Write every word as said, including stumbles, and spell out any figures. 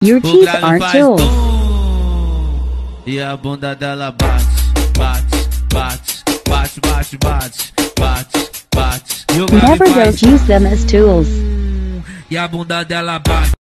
Your O teeth grave aren't faz tools. tum, e a bunda dela bate, bate, bate, bate, bate, bate, bate, bate. E o grave Never faz don't use them as tools. tum, e a bunda dela bate.